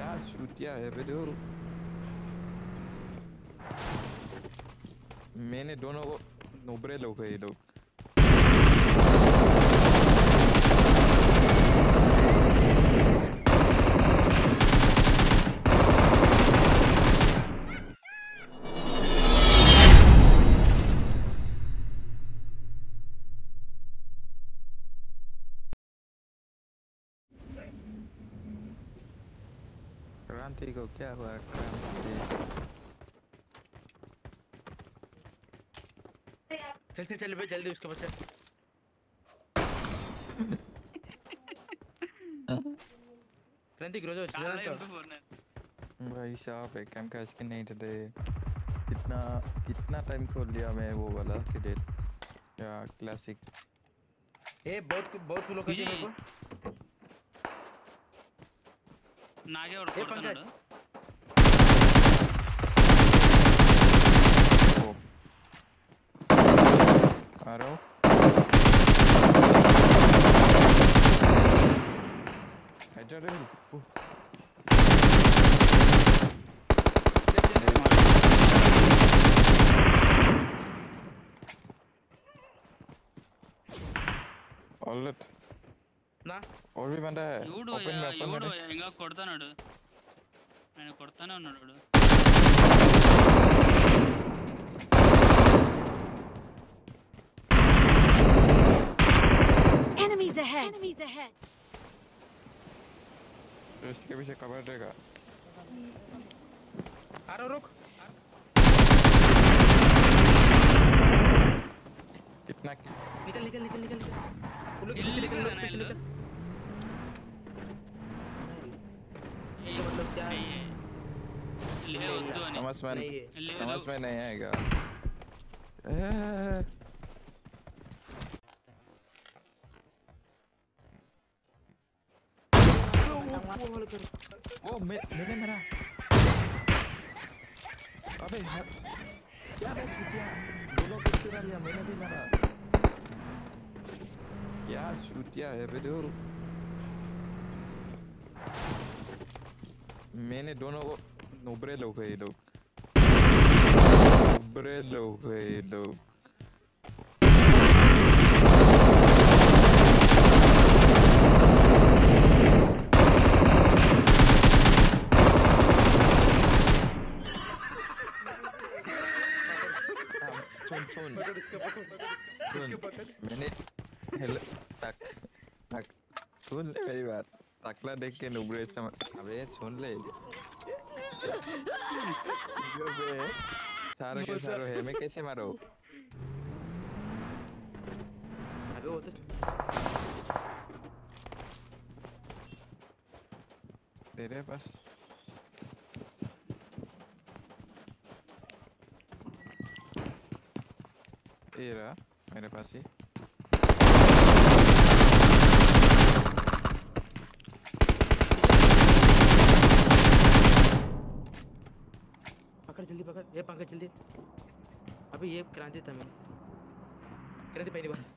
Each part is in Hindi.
क्या चूतिया है बे तू। मैंने दोनों को नोबरे लोग है ये लोग। क्रांति को क्या हुआ क्रांति। चल चल बे जल्दी उसके बच्चे। क्रांति ग्रोजो भाई साहब एक कैम का स्किन नहीं थे। कितना टाइम खोल लिया मैं वो वाला कैडेट या क्लासिक। ए बहुत लोग करते मेरे को नागे और पंकज आ रहा हूँ। ऑलरेडी ना और भी बंदा है ओपन में इंगा కొడతానాడు నేను కొడతానే ఉన్నాడు Enemies ahead. तो इसके पीछे कवर देगा। अरे रुक कितना निकल उन लोग पीछे निकल ये मतलब क्या समझ में नहीं आएगा। वो मैंने मेरा अबे क्या बस किया दोनों को चुरा लिया मैंने भी मारा। क्या चूतिया है बे तू। मैंने दोनों को नोबरे लोग है ये लोग। नोबरे लोग है ये लोग। मैंने सुन ले मेरी बात। टकला देख के नुबरे समझ। अबे सुन ले जो बे सारो के सारो है मैं कैसे मारो। अबे वो तो तेरे पास ये रहा मेरे पास ही। जल्दी पकड़ ये पंकज जल्दी। अबे ये क्रांति था मैं क्रांति पहली बार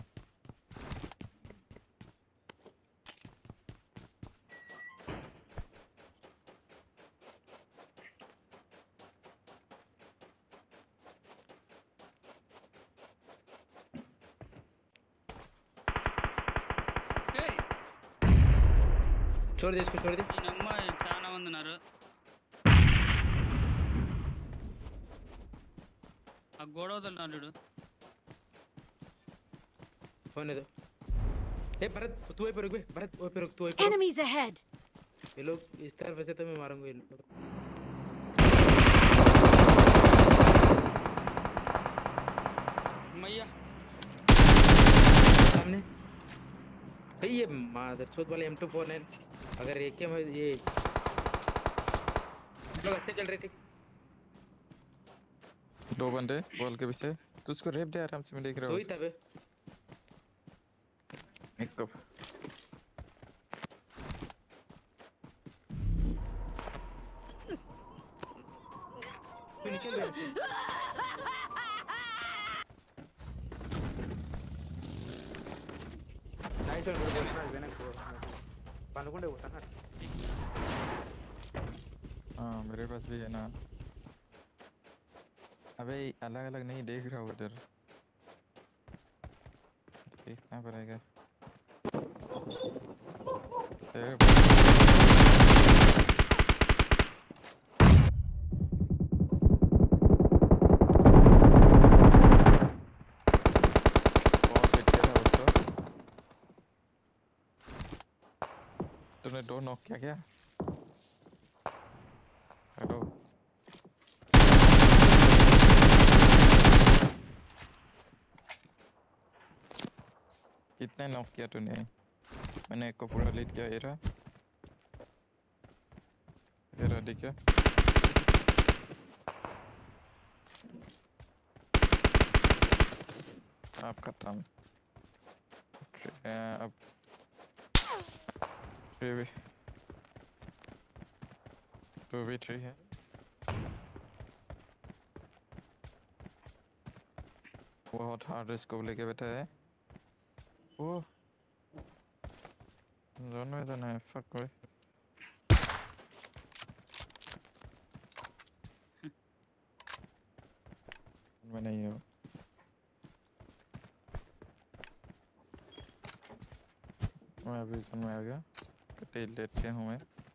छोड़ दे इसको छोड़ दे। నమ్మ చాలా మంది ఉన్నారు आ गोड़ वदलनाడు होने दो। ए भरत तू वहीं पर रुक बे भरत वहीं पर रुक तू वहीं पर। Enemies ahead. ये लोग इस तरफ वैसे तो मैं मारूंगा ये लोग। मैया सामने भाई ये मादरचोद वाले M249 अगर एक के में ये लोग अच्छे चल रहे थे। दो बंदे बॉल के पीछे तू उसको रेप दे आराम से मैं देख रहा हूँ। दो ही था बे एक तो तू निकल गया से नाइस वन वेनक पानुकोंडे होता ना हाँ मेरे पास भी है ना। अबे अलग अलग नहीं देख रहा हूँ उधर, देखना पड़ेगा। तेरे बहुत हिट किया था उसको। तूने 2 नॉक किया क्या? हेलो। कितने नॉक किया तूने? मैंने एक को पूरा लीड किया। ये रहा दिख गया। आप खत्म। अब 2v3 है। बहुत हार्ड स्कोप लेके बैठा है वो। जोन में तो नहीं, फक कोई। मैं नहीं हूँ। मैं अभी जोन में आ गया, कटे लेते हूँ मैं।